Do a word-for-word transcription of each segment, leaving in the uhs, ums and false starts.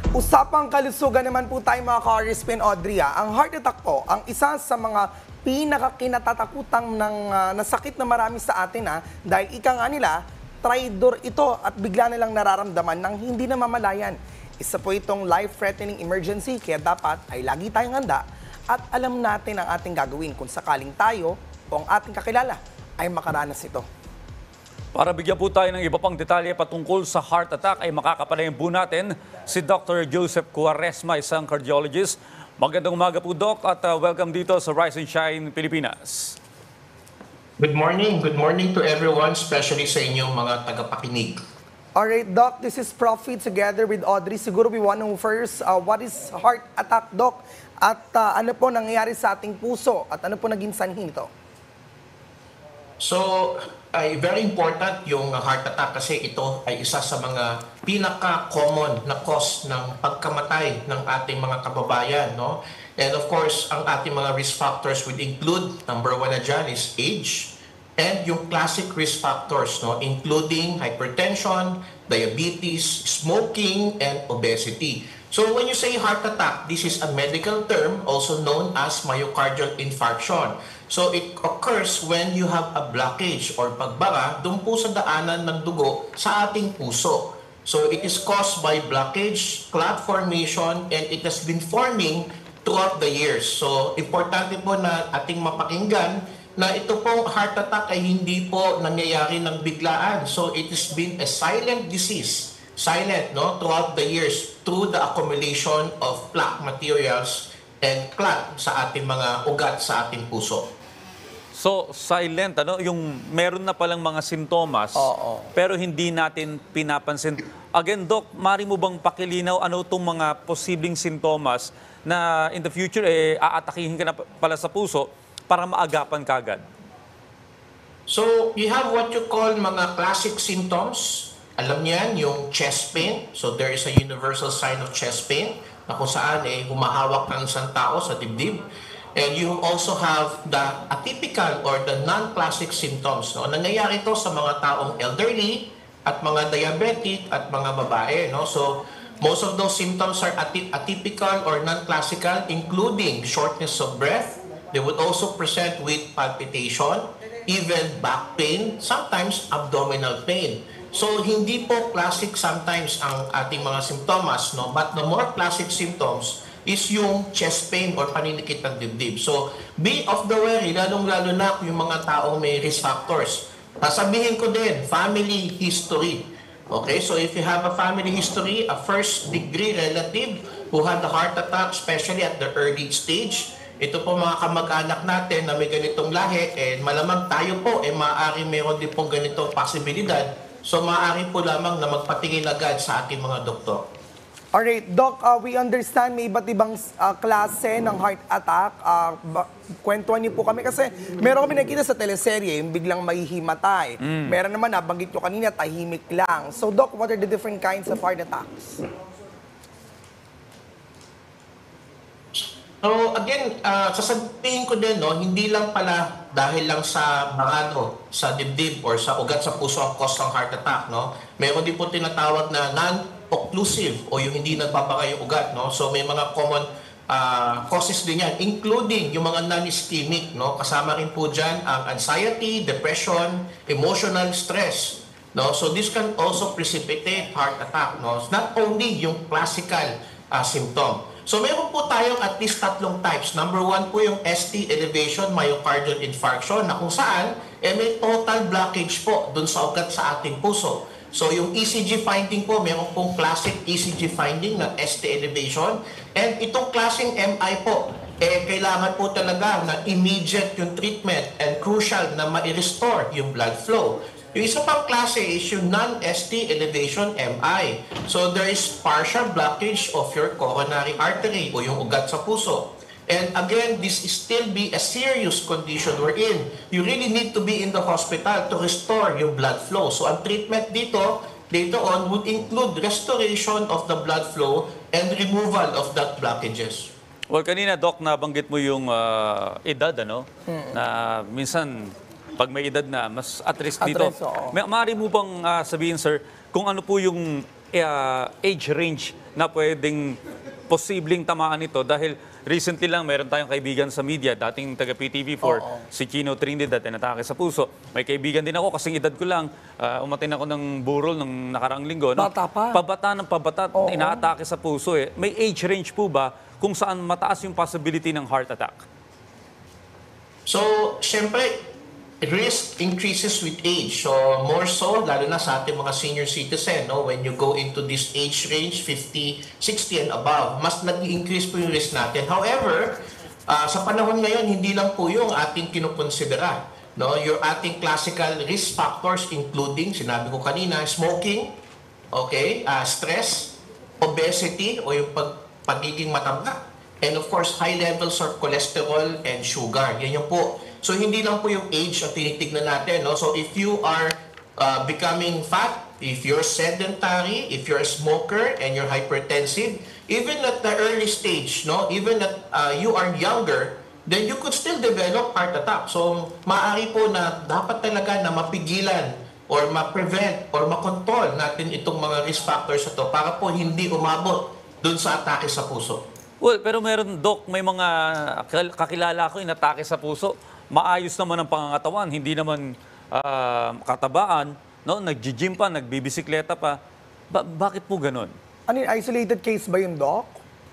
Usapang kalusugan naman po tayo mga ka-Rispin Audrey. ah. Ang heart attack po, ang isa sa mga pinakakinatatakutang ng uh, nasakit na marami sa atin ah, dahil ika nga nila, traidor ito at bigla nilang nararamdaman ng hindi namamalayan. Isa po itong life-threatening emergency kaya dapat ay lagi tayong handa at alam natin ang ating gagawin kung sakaling tayo o ang ating kakilala ay makaranas ito. Para bigyan po tayo ng iba pang detalye patungkol sa heart attack ay makakapalayan po natin si Doctor Joseph Cuaresma, isang cardiologist. Magandang umaga po, Doc, at uh, welcome dito sa Rise and Shine Pilipinas. Good morning. Good morning to everyone, especially sa inyong mga tagapakinig. Alright, Doc, this is Profi together with Audrey. Siguro we want to know first, uh, what is heart attack, Doc? At uh, ano po nangyayari sa ating puso? At ano po naging sanhi nito? So, ay very important yung heart attack kasi ito ay isa sa mga pinaka-common na cause ng pagkamatay ng ating mga kababayan, no? And of course, ang ating mga risk factors would include, number one na dyan is age, and yung classic risk factors, no, including hypertension, diabetes, smoking, and obesity. So when you say heart attack, this is a medical term also known as myocardial infarction. So it occurs when you have a blockage or pagbara dun po sa daanan ng dugo sa ating puso. So it is caused by blockage, clot formation, and it has been forming throughout the years. So importante po na ating mapakinggan na ito pong heart attack ay hindi po nangyayari ng biglaan. So it has been a silent disease, silent, no, throughout the years through the accumulation of plaque materials and clot sa ating mga ugat sa ating puso. So, silent, ano? Yung meron na palang mga sintomas, Oo. pero hindi natin pinapansin. Again, Doc, mari mo bang pakilinaw ano itong mga posibleng sintomas na in the future, eh, aatakihin ka na pala sa puso para maagapan kagad? So, you have what you call mga classic symptoms. Alam niyan, yung chest pain. So, there is a universal sign of chest pain na kung saan eh, humahawak ng isang tao sa dibdib. And you also have the atypical or the non-classic symptoms. No? Nangyayari ito sa mga taong elderly at mga diabetic at mga babae. No? So, most of those symptoms are aty- atypical or non-classical, including shortness of breath. They would also present with palpitation, even back pain, sometimes abdominal pain. So, hindi po classic sometimes ang ating mga symptoms, no? But the more classic symptoms is yung chest pain or paninikit ng dibdib. So, be of the wary, lalong-lalo na yung mga taong may risk factors. Sasabihin ko din, family history. Okay, so if you have a family history, a first-degree relative who had a heart attack, especially at the early stage, ito po mga kamag-anak natin na may ganitong lahi, eh, malamang tayo po, eh, maaari meron din pong ganitong posibilidad. So, maaari po lamang na magpatingin agad sa ating mga doktor. Alright, Doc, uh, we understand may iba't ibang uh, klase ng heart attack. Uh, ba- kwentuhan niyo po kami kasi meron kami nakita sa teleserye, yung biglang mahihimatay. Mm. Meron naman, nabanggit nyo kanina, tahimik lang. So, Doc, what are the different kinds of heart attacks? So again, uh, sasabihin ko din, no, hindi lang pala dahil lang sa ano, sa dibdib or sa ugat sa puso ang cause ng heart attack, no. Meron din po tinatawag na non-occlusive o yung hindi nagbabaka yung ugat, no. So may mga common uh, causes din yan, including yung mga non-ischemic, no. Kasama rin po diyan ang anxiety, depression, emotional stress, no. So this can also precipitate heart attack, no. Not only yung classical uh, symptom. So meron po tayong at least tatlong types. Number one po yung S T elevation myocardial infarction na kung saan eh, may total blockage po dun sa ugat sa ating puso. So yung E C G finding po, meron pong classic E C G finding ng S T elevation. And itong klaseng M I po, eh, kailangan po talaga na immediate yung treatment and crucial na ma-restore yung blood flow. Yung isa pang klase is yung non-S T elevation M I. So there is partial blockage of your coronary artery o yung ugat sa puso. And again, this is still be a serious condition we're in. You really need to be in the hospital to restore your blood flow. So ang treatment dito, later on, would include restoration of the blood flow and removal of that blockages. Well, kanina, Doc, nabanggit mo yung uh, edad, ano? Hmm. Na minsan, pag may edad na, mas at risk At dito. risk, oo. Ma- Maaari mo bang uh, sabihin, sir, kung ano po yung uh, age range na pwedeng posibleng tamaan ito? Dahil recently lang, meron tayong kaibigan sa media, dating taga P T V four, si Chino Trinidad, na natake sa puso. May kaibigan din ako, kasing edad ko lang, uh, umatin ako ng burol ng nakarang linggo. No? Bata pa. Pabata ng pabata, inaatake sa puso. Eh. May age range po ba kung saan mataas yung possibility ng heart attack? So, syempre, risk increases with age. So, more so, lalo na sa ating mga senior citizen, no? When you go into this age range, fifty, sixty and above, mas nag-increase po yung risk natin. However, uh, sa panahon ngayon, hindi lang po yung ating kinukonsidera. No? Your ating classical risk factors including, sinabi ko kanina, smoking, okay, uh, stress, obesity o yung pag pagiging mataba, and of course, high levels of cholesterol and sugar. Yan yung po. So, hindi lang po yung age ang tinitignan natin. No? So, if you are uh, becoming fat, if you're sedentary, if you're a smoker, and you're hypertensive, even at the early stage, no, even at uh, you are younger, then you could still develop heart attack. So, maaari po na dapat talaga na mapigilan or ma-prevent or ma-control natin itong mga risk factors ito para po hindi umabot dun sa atake sa puso. Well, pero meron, Doc, may mga kakilala ko yung atake sa puso. Maayos naman ang pangangatawan, hindi naman uh, katabaan, no? Nag-gym pa, nagbibisikleta pa. Ba- bakit po ganun? Ano yun, isolated case ba yun, Doc?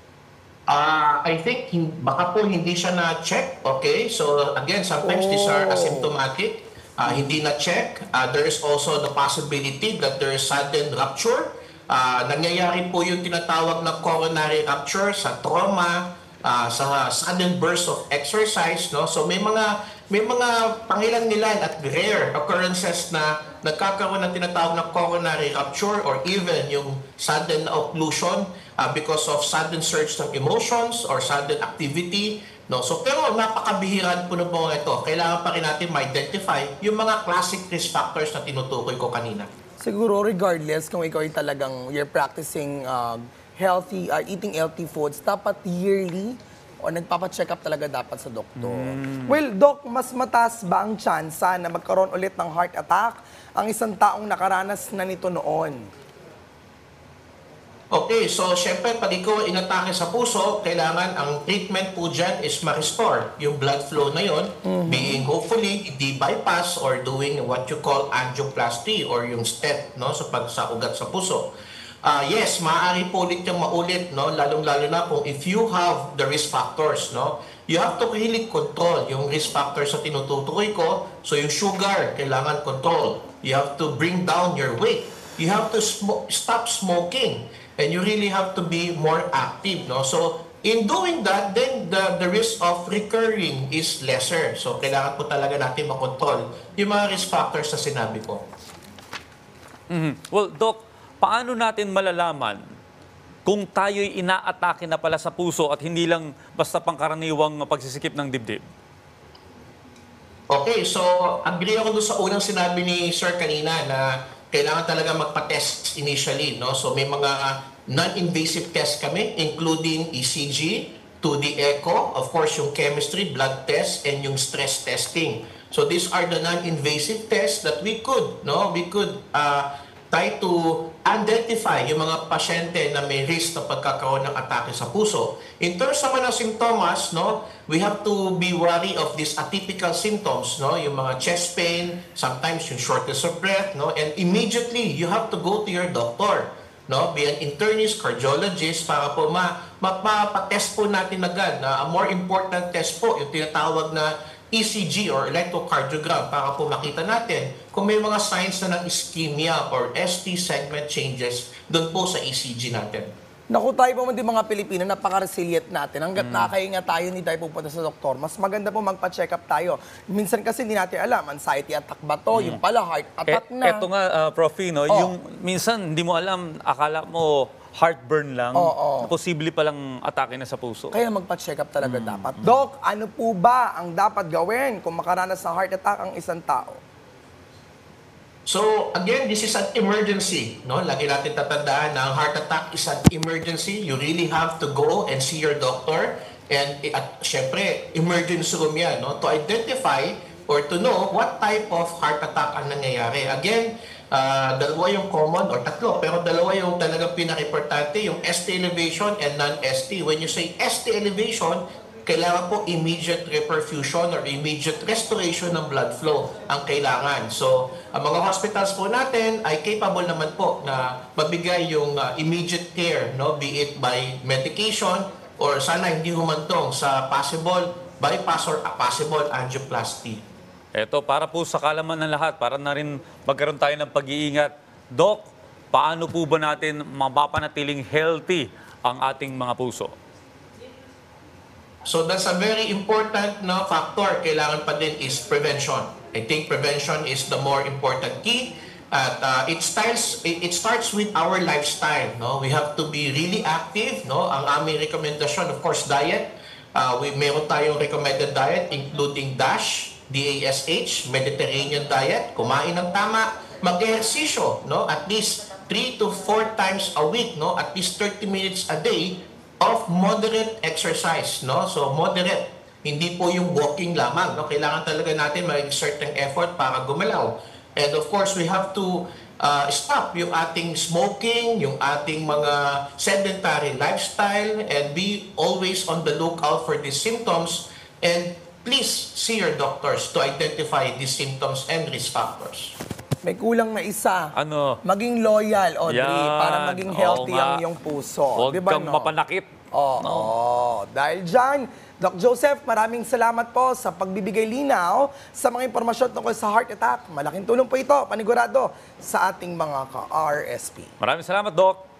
Uh, I think hin- baka po hindi siya na-check, okay? So again, sometimes these are Oh. asymptomatic, uh, hindi na-check. Uh, there is also the possibility that there is sudden rupture. Uh, nangyayari po yung tinatawag na coronary rupture sa trauma, uh, sa sudden burst of exercise, no? So may mga may mga pangilan-ngilan at rare occurrences na nagkakaroon ng tinatawag na coronary rupture or even yung sudden occlusion uh, because of sudden surge ng emotions or sudden activity, no? So pero napakabihiraan po ng mga ito. Kailangan pa rin natin ma-identify yung mga classic risk factors na tinutukoy ko kanina. Siguro regardless kung ikaw ay talagang you're practicing um, healthy, uh, eating healthy foods, dapat yearly o nagpapacheck up talaga dapat sa doktor. Well, Doc, mas mataas ba ang tsansa na magkaroon ulit ng heart attack ang isang taong nakaranas na nito noon? Okay, so syempre pag ikaw inatake sa puso, kailangan ang treatment po dyan is ma-restore yung blood flow na yon, being hopefully di-bypass or doing what you call angioplasty or yung stent, no, sa pag sa ugat sa puso. Uh, yes, maaari po ulit yung maulit, no, lalong-lalo na kung if you have the risk factors, no, you have to really control yung risk factors sa tinututukoy ko. So yung sugar, kailangan control. You have to bring down your weight. You have to sm- stop smoking. And you really have to be more active, no? So, in doing that, then the, the risk of recurring is lesser. So, kailangan po talaga natin makontrol yung mga risk factors na sinabi ko. Mhm. Well, Doc, paano natin malalaman kung tayo'y inaatake na pala sa puso at hindi lang basta pangkaraniwang pagsisikip ng dibdib? Okay, so agree ako doon sa unang sinabi ni Sir kanina na kailangan talaga magpa-test initially, no? So may mga non-invasive tests kami, including E C G, two D echo, of course yung chemistry, blood test, and yung stress testing. So these are the non-invasive tests that we could, no? We could uh, try to identify yung mga pasyente na may risk na pagkakaroon ng atake sa puso. In terms naman ng symptoms, no, we have to be wary of these atypical symptoms, no, yung mga chest pain, sometimes yung shortness of breath, no, and immediately you have to go to your doctor, no, be an internist, cardiologist, para po ma mapapa-test po natin agad na a more important test po, yung tinatawag na E C G or electrocardiogram para po makita natin kung may mga signs na ng ischemia or S T segment changes doon po sa E C G natin. Naku, tayo po man din mga Pilipino, napaka-resilient natin. Hanggat nakakahinga tayo, hindi tayo pupunta sa doktor. Mas maganda po magpa-check up tayo. Minsan kasi hindi natin alam, anxiety attack ba to? Yung pala, heart attack E- na. Eto nga, uh, Prof, no, Oh. yung minsan hindi mo alam, akala mo heartburn lang, Oo. posible palang atake na sa puso. Kaya magpa-check up talaga dapat. Doc, ano po ba ang dapat gawin kung makaranas ng heart attack ang isang tao? So, again, this is an emergency, no? Lagi natin tatandaan na ang heart attack is an emergency. You really have to go and see your doctor. And, eh, at syempre, emergency room yan, no? To identify or to know what type of heart attack ang nangyayari. Again, Ah, dalawa yung common or tatlo, pero dalawa yung talagang pinaka-importante, yung S T elevation and non-S T. When you say S T elevation, kailangan po immediate reperfusion or immediate restoration ng blood flow ang kailangan. So, ang mga hospitals po natin ay capable naman po na mabigay yung uh, immediate care, no? Be it by medication or sana hindi humantong sa possible bypass or a possible angioplasty. Ito, para po sa kalaman ng lahat, para na rin magkaroon tayo ng pag-iingat. Doc, paano po ba natin mapapanatiling healthy ang ating mga puso? So that's a very important no, factor. Kailangan pa din is prevention. I think prevention is the more important key. At uh, it starts it, it starts with our lifestyle. No, we have to be really active. No, ang aming rekomendasyon, of course, diet. Uh, we meron tayong recommended diet, including DASH, D A S H, Mediterranean diet. Kumain ng tama, mag-ehersisyo. No, at least three to four times a week. No, at least thirty minutes a day of moderate exercise, no? So moderate, hindi po yung walking lamang, no? Kailangan talaga natin mag-exert ng effort para gumalaw. And of course, we have to uh, stop yung ating smoking, yung ating mga sedentary lifestyle, and be always on the lookout for these symptoms. And please see your doctors to identify these symptoms and risk factors. May kulang na isa. Ano? Maging loyal, Audrey, Yan. para maging healthy Oo nga. ang iyong puso. Huwag Di ba, kang no? mapanakit. Oo. No? Dahil dyan, Doc Joseph, maraming salamat po sa pagbibigay linaw sa mga impormasyon tungkol sa heart attack. Malaking tulong po ito, panigurado, sa ating mga ka-R S P. Maraming salamat, Doc.